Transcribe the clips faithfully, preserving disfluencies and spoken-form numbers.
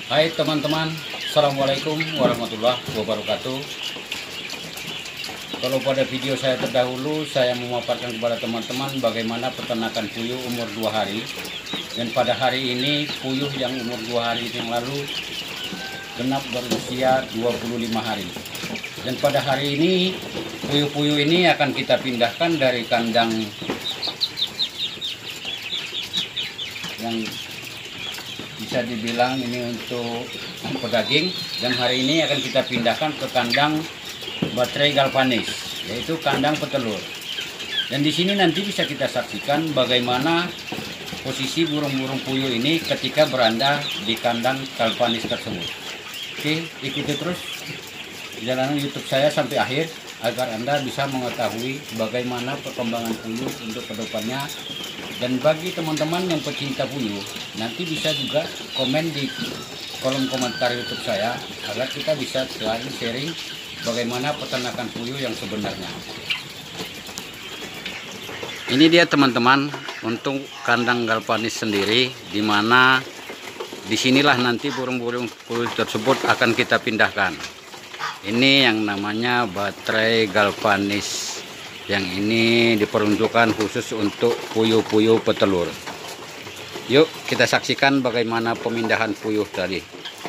Hai teman-teman, Assalamualaikum warahmatullahi wabarakatuh. Kalau pada video saya terdahulu, saya memaparkan kepada teman-teman bagaimana peternakan puyuh umur dua hari. Dan pada hari ini, puyuh yang umur dua hari yang lalu genap berusia dua puluh lima hari. Dan pada hari ini, puyuh-puyuh ini akan kita pindahkan dari kandang yang bisa dibilang ini untuk pedaging, dan hari ini akan kita pindahkan ke kandang baterai galvanis, yaitu kandang petelur. Dan di sini nanti bisa kita saksikan bagaimana posisi burung-burung puyuh ini ketika berada di kandang galvanis tersebut. Oke, ikuti terus perjalanan YouTube saya sampai akhir agar Anda bisa mengetahui bagaimana perkembangan puyuh untuk kedepannya. Dan bagi teman-teman yang pecinta puyuh, nanti bisa juga komen di kolom komentar YouTube saya agar kita bisa saling sharing bagaimana peternakan puyuh yang sebenarnya. Ini dia teman-teman untuk kandang galvanis sendiri, di mana disinilah nanti burung-burung puyuh tersebut akan kita pindahkan. Ini yang namanya baterai galvanis, yang ini diperuntukkan khusus untuk puyuh-puyuh petelur. Yuk kita saksikan bagaimana pemindahan puyuh tadi.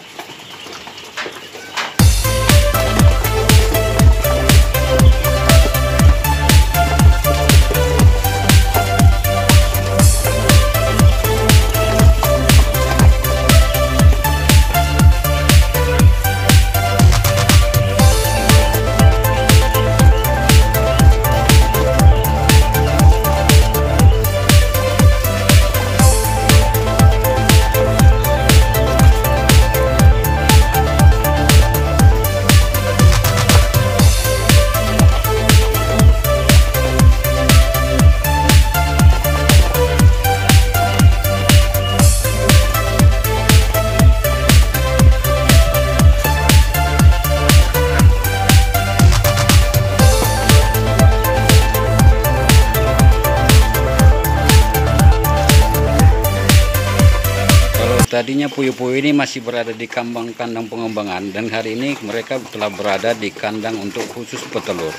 Tadinya puyuh-puyuh ini masih berada di kambang kandang pengembangan, dan hari ini mereka telah berada di kandang untuk khusus petelur.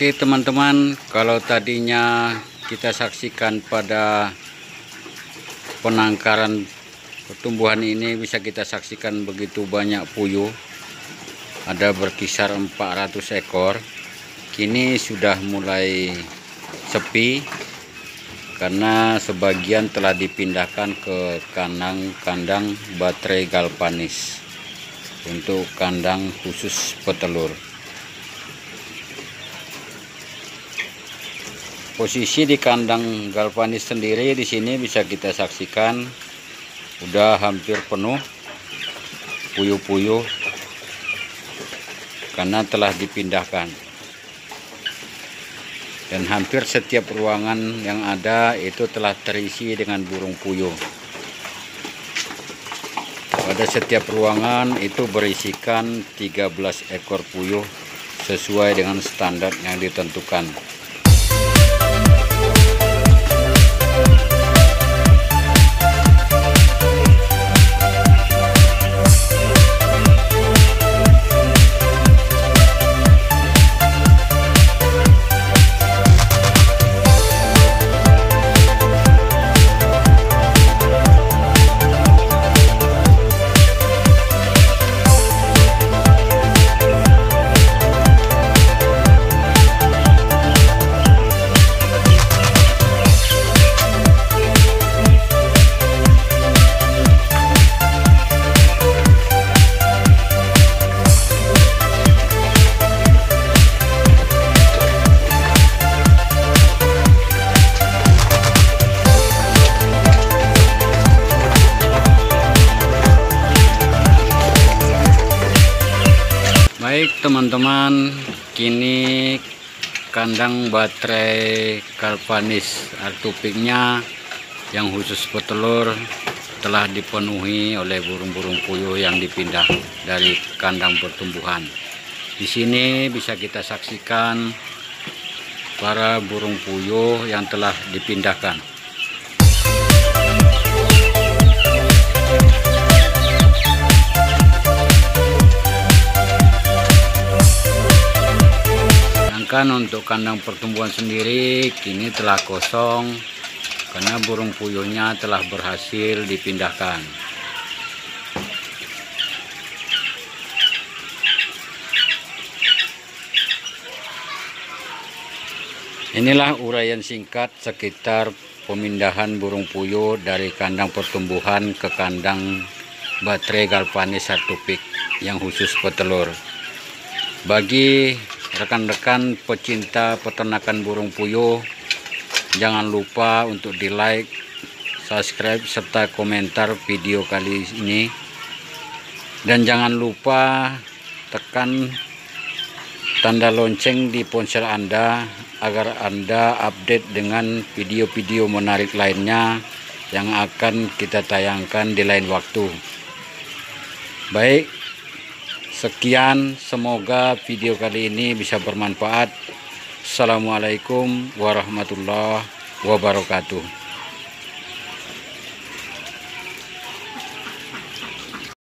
Oke teman-teman, kalau tadinya kita saksikan pada penangkaran pertumbuhan ini bisa kita saksikan begitu banyak puyuh, ada berkisar empat ratus ekor. Kini sudah mulai sepi karena sebagian telah dipindahkan ke kandang-kandang baterai galvanis untuk kandang khusus petelur. Posisi di kandang galvanis sendiri di sini bisa kita saksikan udah hampir penuh puyuh-puyuh karena telah dipindahkan. Dan hampir setiap ruangan yang ada itu telah terisi dengan burung puyuh. Pada setiap ruangan itu berisikan tiga belas ekor puyuh sesuai dengan standar yang ditentukan. Baik teman-teman, kini kandang baterai galvanis artupiknya yang khusus petelur telah dipenuhi oleh burung-burung puyuh yang dipindah dari kandang pertumbuhan. Di sini bisa kita saksikan para burung puyuh yang telah dipindahkan. Untuk kandang pertumbuhan sendiri kini telah kosong karena burung puyuhnya telah berhasil dipindahkan. Inilah uraian singkat sekitar pemindahan burung puyuh dari kandang pertumbuhan ke kandang baterai galvanis artupik yang khusus petelur. Bagi rekan-rekan pecinta peternakan burung puyuh, jangan lupa untuk di like, subscribe, serta komentar video kali ini. Dan jangan lupa tekan tanda lonceng di ponsel Anda agar Anda update dengan video-video menarik lainnya yang akan kita tayangkan di lain waktu. Baik, sekian, semoga video kali ini bisa bermanfaat. Assalamualaikum warahmatullahi wabarakatuh.